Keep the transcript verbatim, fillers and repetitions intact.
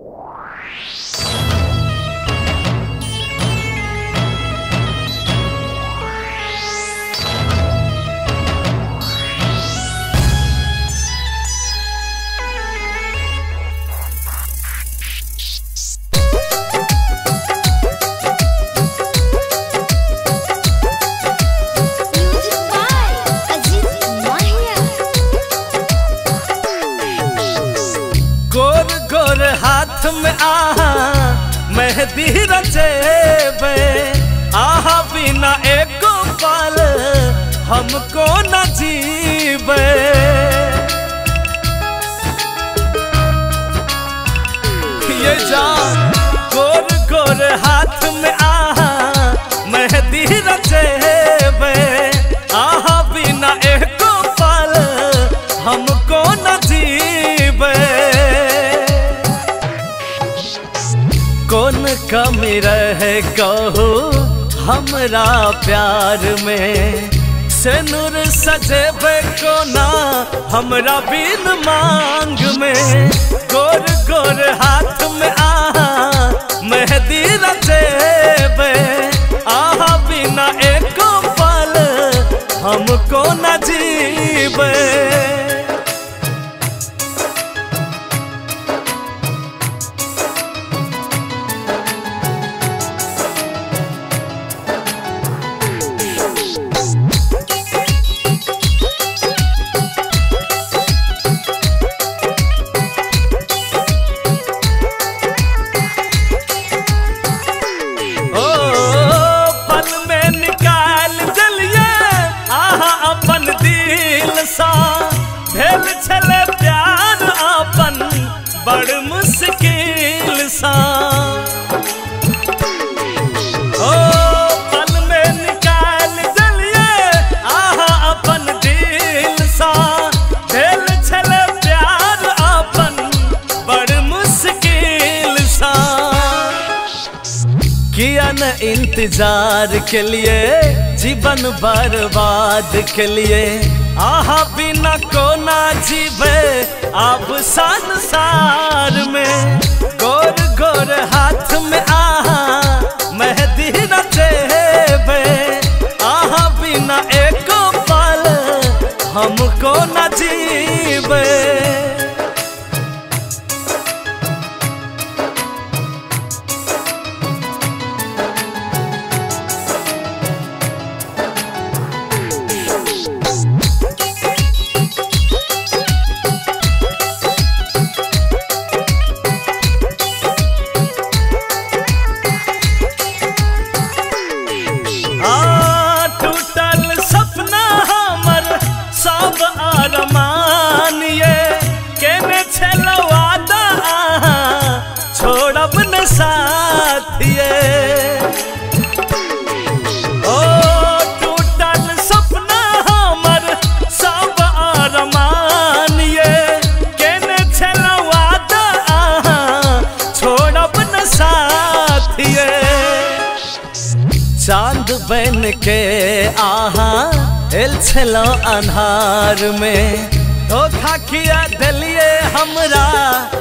हाथ में आहा मेहंदी रचेबे आहा बिना एको पल हमको न जीवे। ये जान गोर गोर हाथ में आहा मेहंदी रचेबे आहा बिना एको पल हमको न जीवे। कौन कमी रहे कहो हमरा प्यार में से नूर सजेबे को ना हमरा बिन मांग में। गोर गोर हाथ में आहा मेहंदी रचेबे आहा बिना एको पल हमको न जीवे। भेल छले प्यार अपन बड़ मुश्किल सा ओ पल में निकाल जलिए आहा अपन दिल सा। भेल छले प्यार अपन बड़ मुश्किल सा। किया न इंतजार के लिए जीवन बर्बाद के लिए आहा बिना को ना जीवे अब संसार में। गोर गोर हाथ में आहा मेहंदी रचेबे आहा बिना एको पल हमको न जीवे। अरमान ये केने छलो वादा आहा छोड़ब न साथ ये। ओ टूटल सपना हमर सब अरमान ये केने छलो वादा आहा छोड़ब न साथ ये। चांद बन के आहा एल छलो अन्हार में धोखा किया दिलिए हमरा